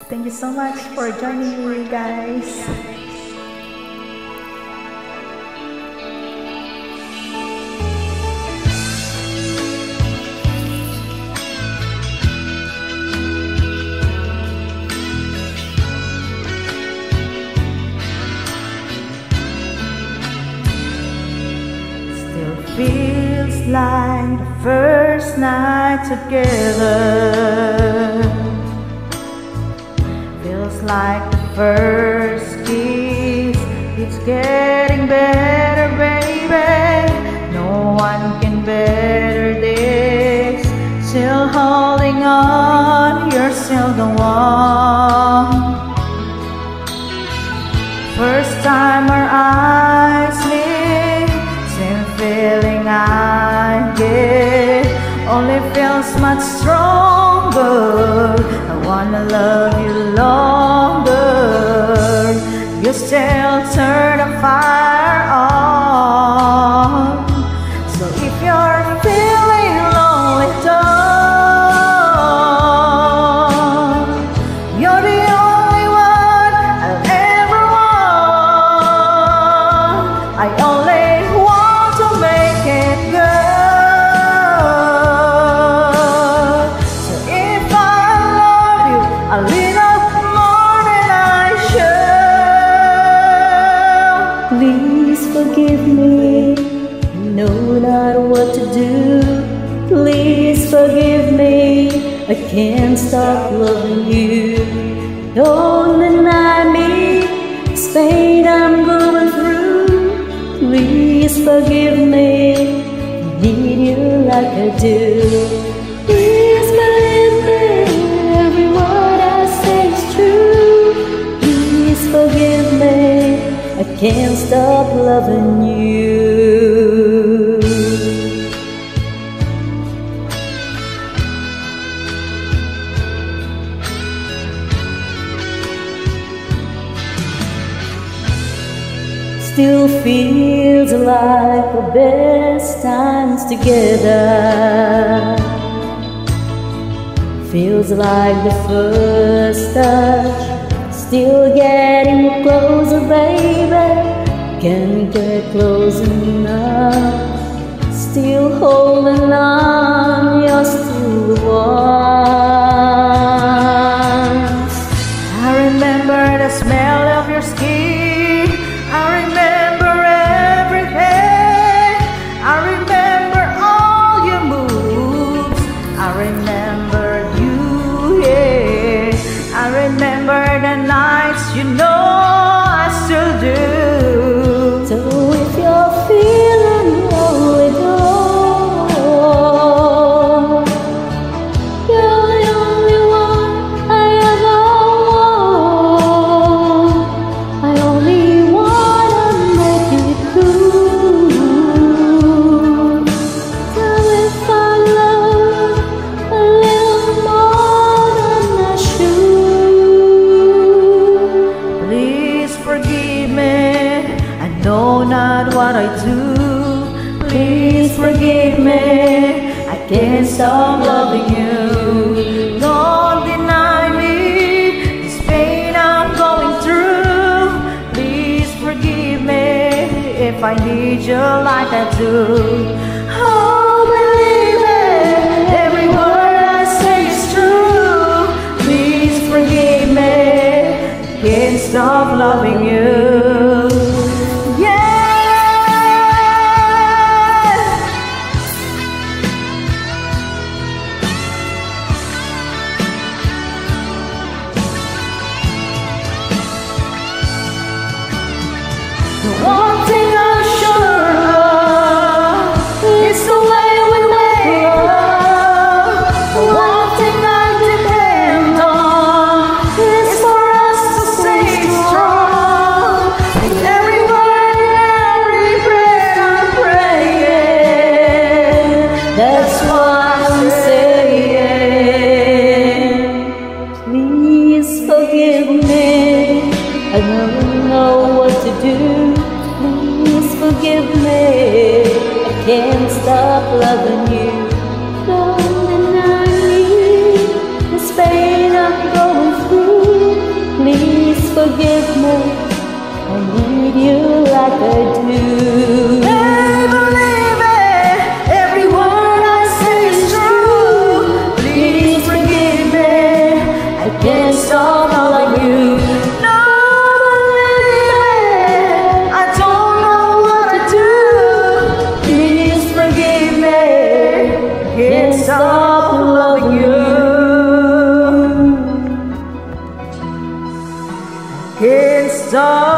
Thank you so much for joining me, guys. Still feels like the first night together. Feels like the first kiss. It's getting better, baby. No one can better this. Still holding on, you're still the one. First time our eyes meet, same feeling I get, only feels much stronger. I wanna love you longer. You still turn the fire on. So if you're feeling lonely, don't. You're the only one I'll ever want. I only want to make it good. So if I love you a little more than I should, Please forgive me, I know not what to do. Please forgive me, I can't stop loving you. Don't deny me this pain I'm going through. Please forgive me, I need you like I do. Please believe me, every word I say is true. Please forgive me, I can't stop loving you. Still feels like the best times together. Feels like the first touch. Still getting closer, baby. Can't get close enough. Still holding on, you're still the one. I remember the smell of your skin. I remember everything. I remember all your moves. I remember you, yeah. I remember the nights, you know I still do. So if you're feeling lonely, don't. You're the only one I ever want. I only wanna make it cool. So if I love a little more than I should, Please forgive me, I know not what I do. Please forgive me, I can't stop loving you. Don't deny me this pain I'm going through. Please forgive me if I need you like I do. Oh, believe it, every word I say is true. Please forgive me, can't stop loving you. Yeah. The one thing I'm sure of is the way we make love. The one thing I depend on is for us to stay strong. With every word and every breath I'm praying. That's what I'm saying. please forgive me. I don't know what to do. Please forgive me. I can't stop loving you. Don't deny me this pain I'm going through. stop loving you. Can't stop